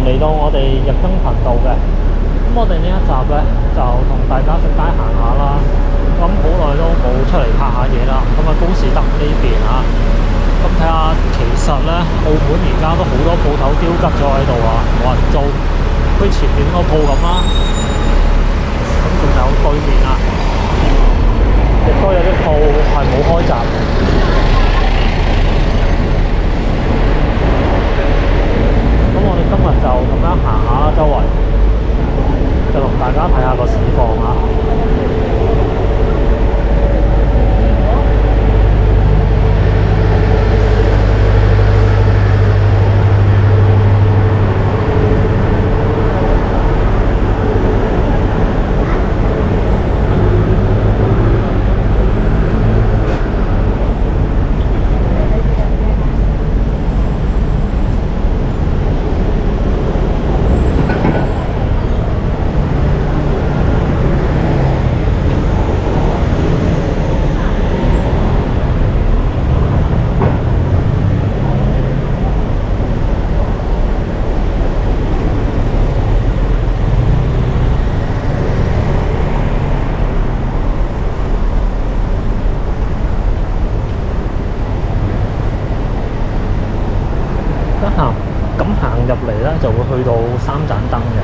嚟到我哋日更頻道嘅。咁我哋呢一集咧就同大家出街行下啦。咁好耐都冇出嚟拍下嘢啦。咁啊高士德呢邊啊，咁睇下其實咧澳門而家都好多鋪頭丟吉咗喺度啊，冇人租。好似前面嗰鋪咁啦。咁仲有對面啊，亦都有啲鋪係冇開閘。咁我哋今日就咁樣行下啦，周圍就同大家睇下個市況啦。入嚟咧就會去到三盞燈嘅。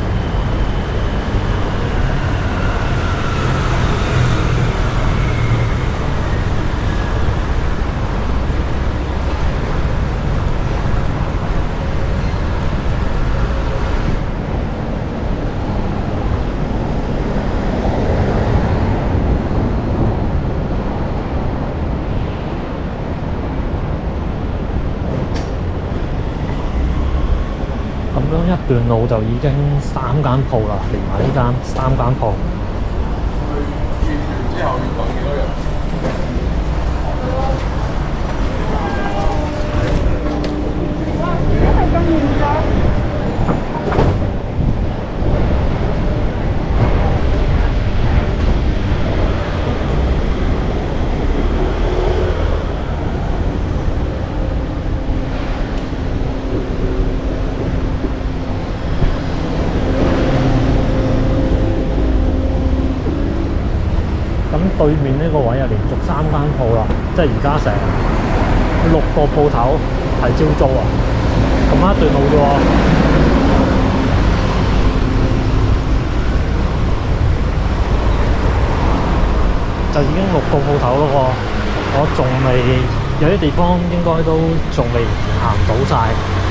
咁樣一段路就已經3間鋪啦，連埋呢間3間鋪。去轉完之後要等幾多日？係咁遠㗎。對面呢個位啊，連續3間鋪啦，即係而家成6個鋪頭係招租啊，咁一段路啫喎，就已經6個鋪頭咯喎，我仲未有啲地方應該都仲未行到晒。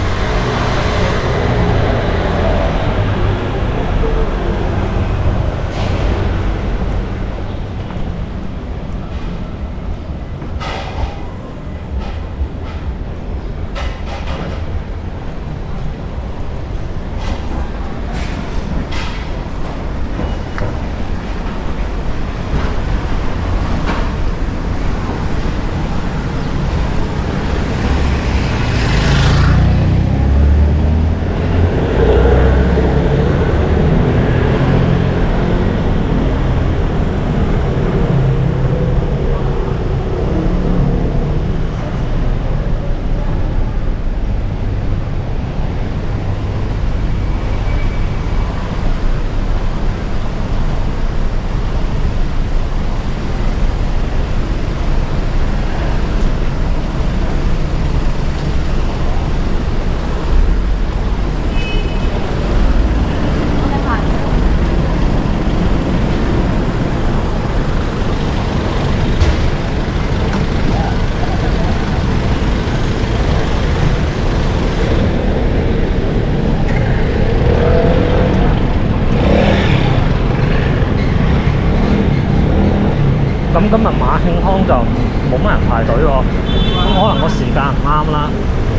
咁今日馬慶康就冇乜人排隊喎，咁可能個時間唔啱啦，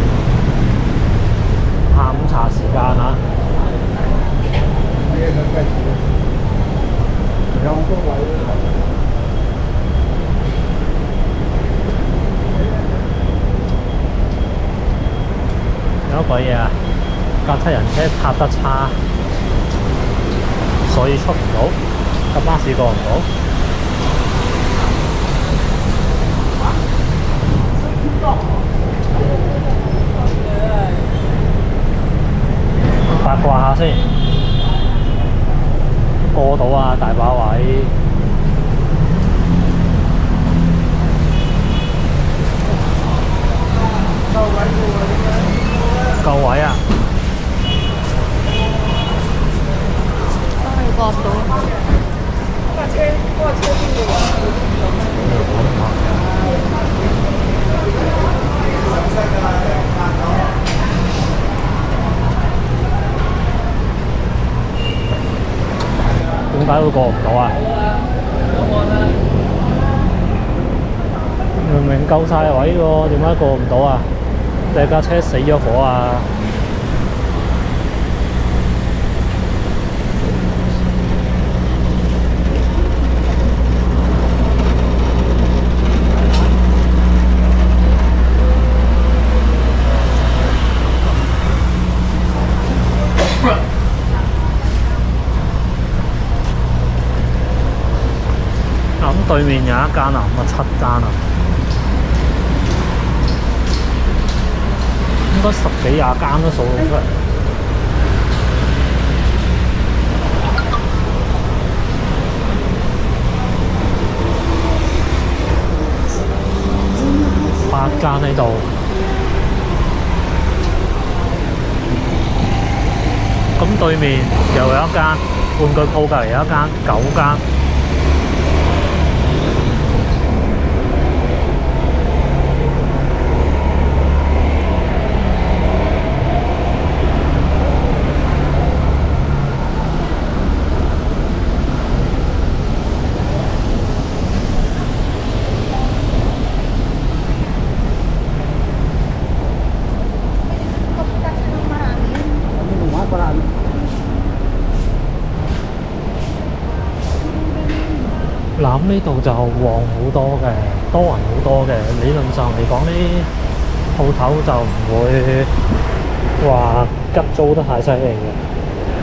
下午茶時間啊。有鬼嘢啊！架七人車泊得差，所以出唔到，架巴士過唔到。 八卦下先，過到啊，大把位。夠位啊！ 都可以過到。嗰個車邊度啊？ 點解會過唔到啊？明明夠晒位喎，點解過唔到啊？定係架車死咗火啊？咁對面有一間啊，咁啊7間啊，應該10幾20間都數到出嚟。8間喺度，咁對面又有一間玩具鋪，隔離有一間9間。嗱，咁呢度就旺好多嘅，多人好多嘅。理論上嚟講，呢啲鋪頭就唔會話急租得太犀利嘅。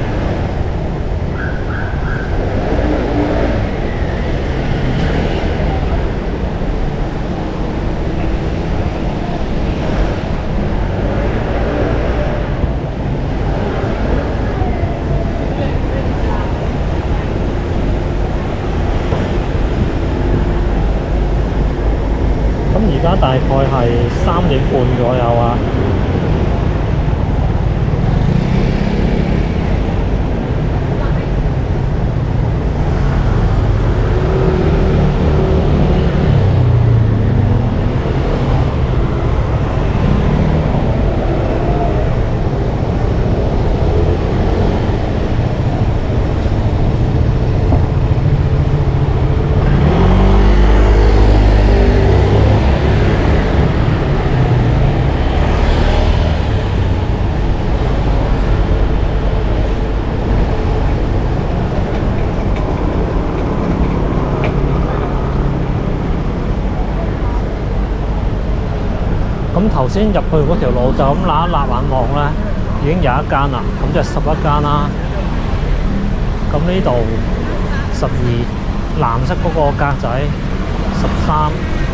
而家大概係3點半左右啊。咁頭先入去嗰條路就咁揦一揦眼望咧，已經有一間啦，咁就11間啦。咁呢度12，藍色嗰個格仔13。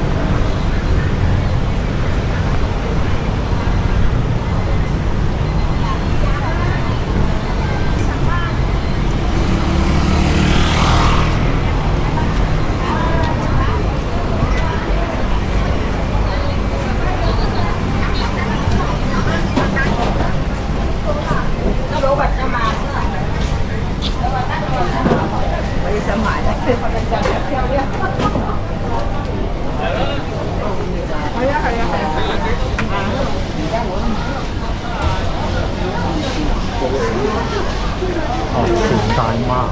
全大媽。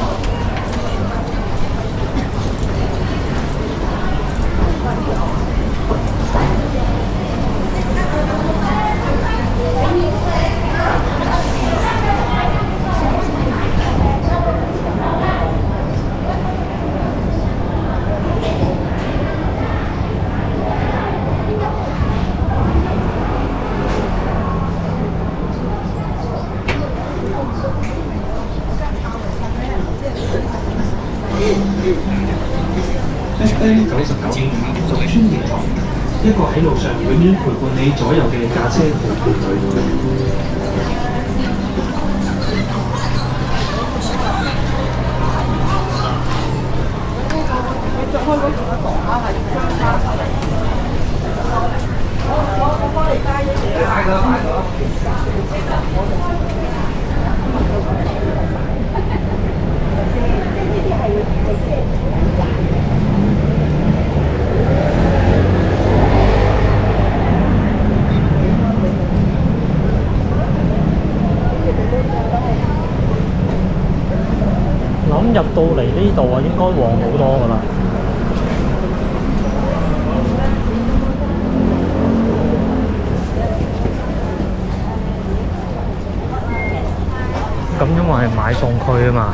99總專營堂，一個喺路上永遠陪伴你左右嘅駕車陪伴侶。 咁入到嚟呢度啊，應該旺好多噶啦。咁因為係買餸區啊嘛。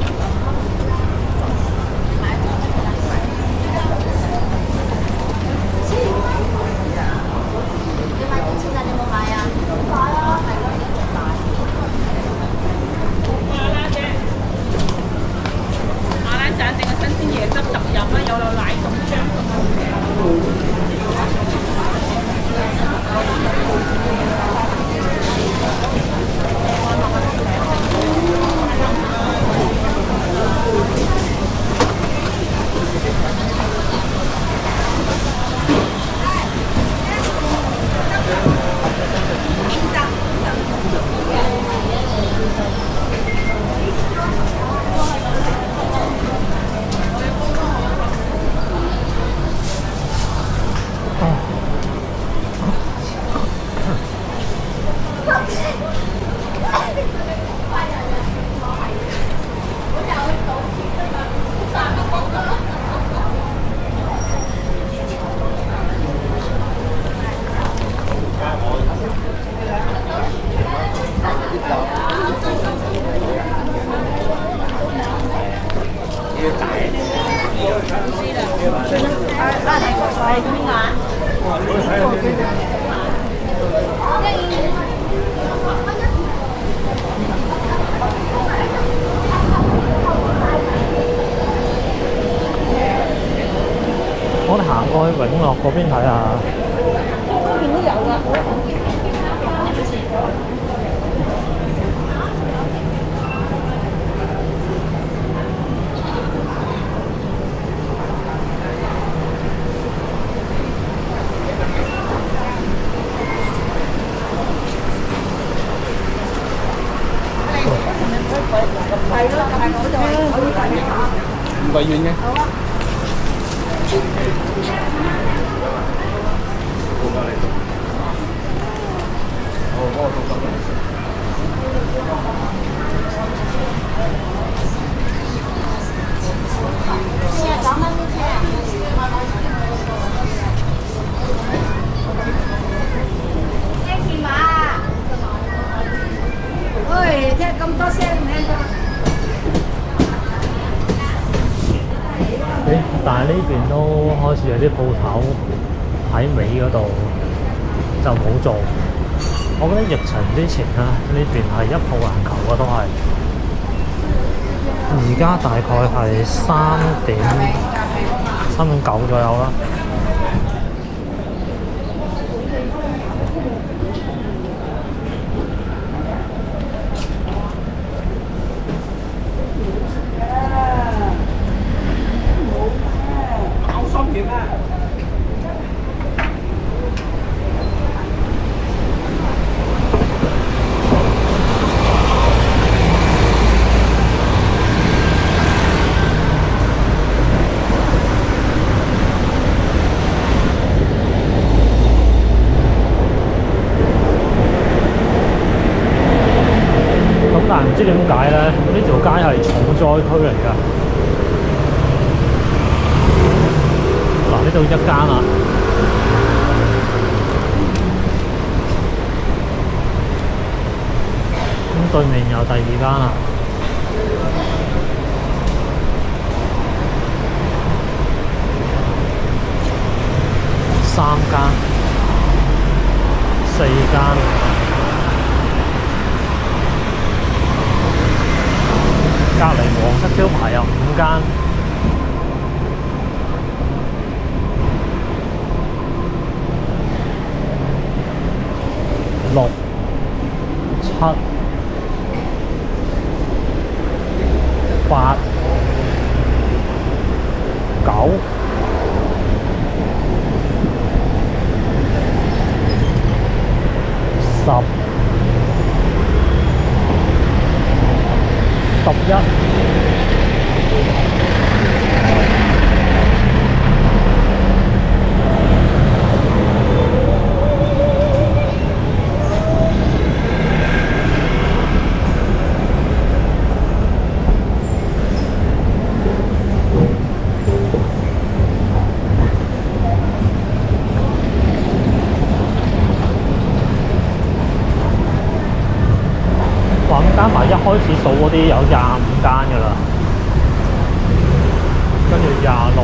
我哋行過去永樂嗰邊睇下。嗰邊都有㗎。 係咯，就係嗰度， 唔貴遠嘅。 好啊。喂，聽咁多聲唔聽㗎？ 但係呢邊都開始有啲鋪頭喺尾嗰度就冇做。我覺得疫情之前咧，呢邊係一鋪難求嘅都係。而家大概係3.9左右啦。但係唔知點解咧，呢條街係重災區嚟㗎。嗱，呢度一間啦，咁對面有第二間啦，3間、4間。隔離黃色招牌有5間，6、7、8、9、10、11。 開始數嗰啲有25間㗎啦，跟住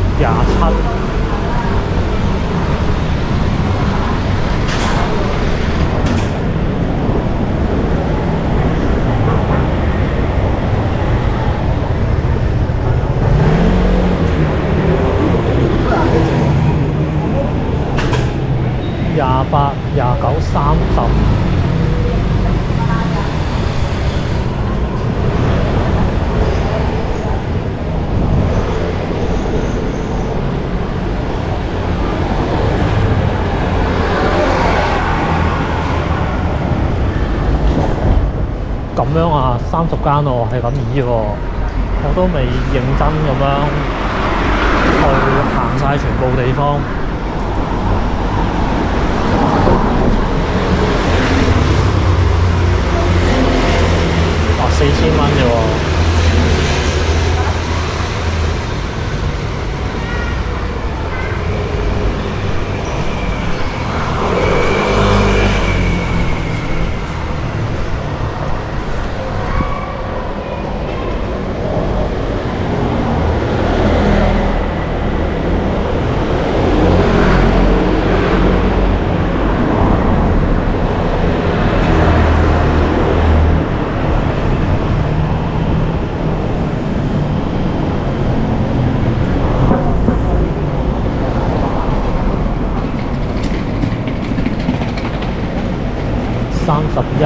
26、27。28、29、30。咁樣啊，30間喎，係咁意喎，我都未認真咁樣去行晒全部地方。哇，4000蚊啫喎！31，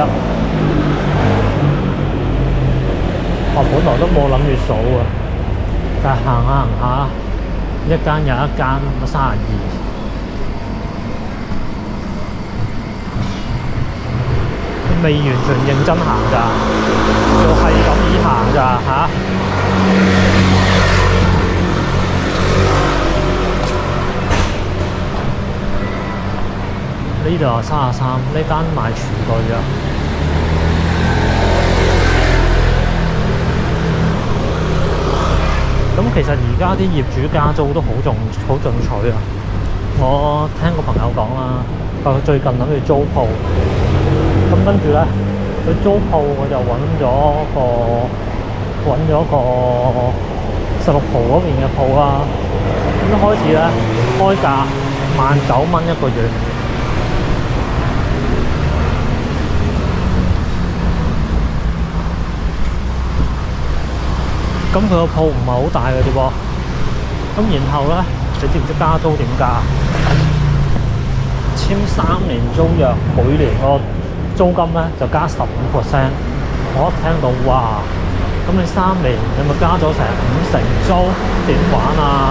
我本來都冇諗住數啊，但係行下行下，一間又一間，32，未完全認真行咋，就係咁以行咋嚇。呢度係33，呢間賣廚具啊。咁其實而家啲業主加租都好進取啊！我聽個朋友講啦，佢最近諗住租鋪，咁跟住咧，佢租鋪我就揾咗個16號嗰邊嘅鋪啦。咁一開始咧開價19,000蚊一個月。咁佢個鋪唔係好大嘅啫噃，咁然後咧，你知唔知加租點加？簽3年租約，每年個租金咧就加15%。我一聽到哇，咁你3年你咪加咗成50%租，點玩啊？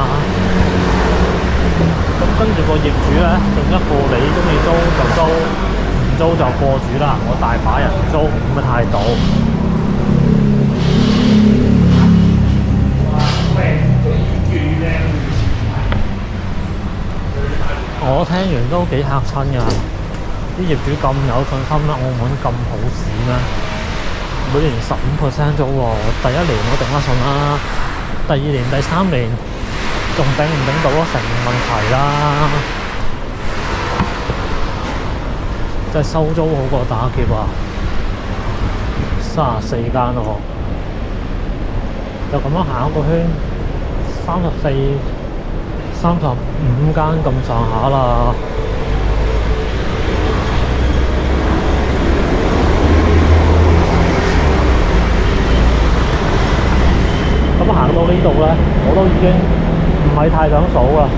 咁跟住個業主咧，另一副你中意租就租，唔租就過主啦。我大把人租咁嘅態度。我聽完都幾嚇親㗎，啲業主咁有信心啦，澳門咁好市咩？每年15%租喎，第1年我頂得順啦，第2年、第3年仲頂唔頂到都成問題啦。真係收租好過打劫啊！34間喎，就咁樣行一個圈，35間咁上下啦。咁行到呢度咧，我都已經唔係太想數啦。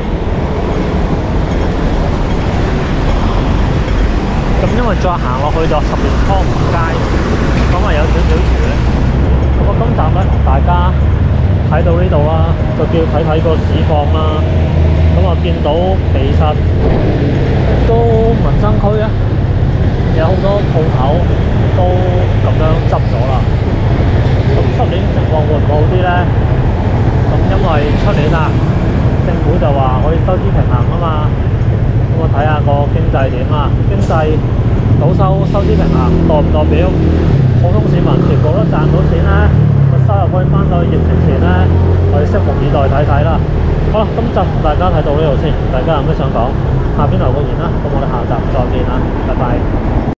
咁因為再行落去就10月初5街，咁啊有少少遠。咁我今集咧同大家睇到呢度啦，就叫睇睇個市況啦。咁啊見到其實都民生區啊，有好多鋪頭都咁樣執咗啦。咁出年情況會唔會好啲咧？咁因為出年啊，政府就話可以收支平衡啊嘛。咁我睇下個經濟點啊，經濟倒收支平衡，代唔代表普通市民全部都賺到錢咧？個收入可以翻到去疫情前咧？我哋拭目以待睇睇啦。好啦，今集大家睇到呢度先，大家有咩想講，下邊留個言啦。咁我哋下集再見啦，拜拜。